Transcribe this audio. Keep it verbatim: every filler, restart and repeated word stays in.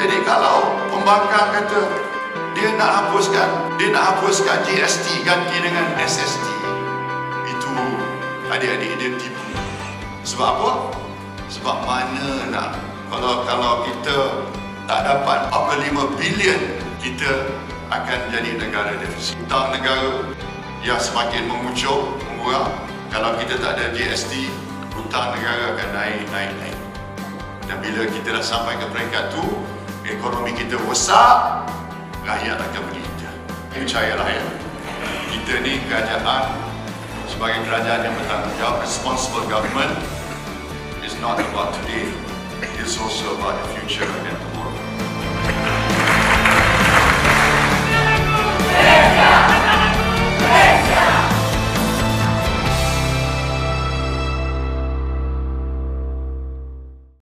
Jadi kalau pembangkang kata dia nak hapuskan, dia nak hapuskan G S T ganti dengan S S T, itu adik-adik dia tipu. Sebab apa? Sebab mana nak, kalau kalau kita tak dapat empat puluh lima bilion, kita akan jadi negara defisit. Hutang negara yang semakin mengucur, mengurang. Kalau kita tak ada G S T, hutang negara akan naik, naik, naik. Dan bila kita dah sampai ke peringkat tu, ekonomi kita rosak, rakyat akan meninggal. Percayalah ya, kita ni kerajaan, sebagai kerajaan yang bertanggungjawab, responsible government, is not about today, it's also about the future and tomorrow.